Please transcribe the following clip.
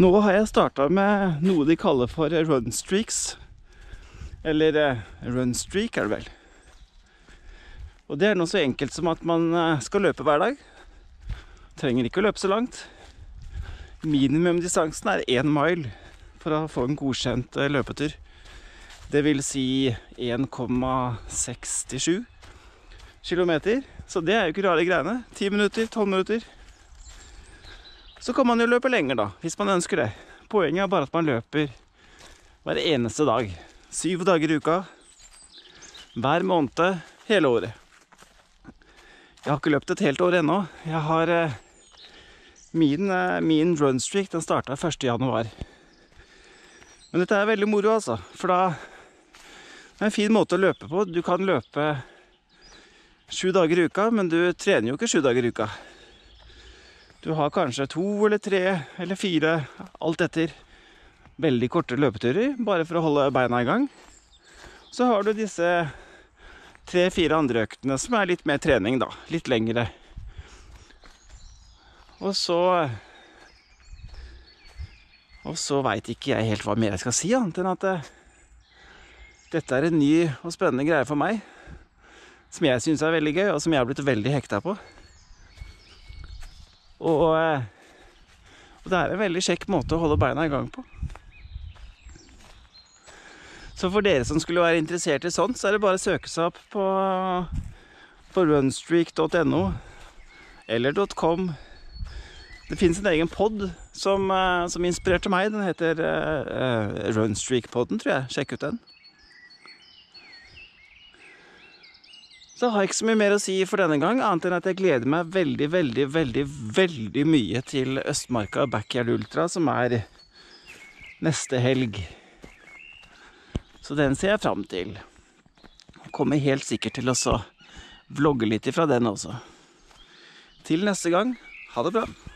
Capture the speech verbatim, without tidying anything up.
Nå har jeg startet med noe de kaller for run streaks. Eller eh, run streak er det vel. Og det er noe så enkelt som at man skal løpe hver dag. Trenger ikke å løpe så langt. Minimumdistansen er én mile for å få en godkjent løpetur. Det vil si en komma sekstisju kilometer. Så det er jo ikke rare greiene. ti minutter, tolv minutter. Så kan man jo løpe lenger da, hvis man ønsker det. Poenget er bare at man løper hver eneste dag. Syv dager i uka. Hver måned, hele året. Jeg har ikke løpt et helt år ennå. Jeg har... Eh, min, eh, min run streak, den startet første januar. Men dette er veldig moro altså. For da... Det er en fin måte å løpe på. Du kan løpe sju dager i uka, men du trener jo ikke sju dager i uka. Du har kanskje to eller tre eller fire, alt etter, veldig korte løpeturer, bare for å holde beina i gang. Så har du disse tre-fire andre øktene som er litt mer trening da, litt lengre. Og så... Og så vet ikke jeg helt hva mer jeg skal si, annet enn at det, dette er en ny og spennende greie for meg, som jeg synes er veldig gøy, og som jeg har blitt veldig hekta på. Og, og det er en veldig kjekk måte å holde beina i gang på. Så for dere som skulle være interessert i sånt, så er det bare å søke seg opp på, på runstreak punktum no eller .com. Det finnes en egen podd som, som inspirerte meg. Den heter uh, Runstreak-podden, tror jeg. Sjekk ut den. Så har jeg ikke så mye mer å si for denne gang, annet enn at jeg gleder meg veldig, veldig, veldig, veldig mye til Østmarka Backyard Ultra, som er neste helg. Så den ser jeg frem til. Kommer helt sikkert til å vlogge litt ifra den også. Til neste gang, ha det bra!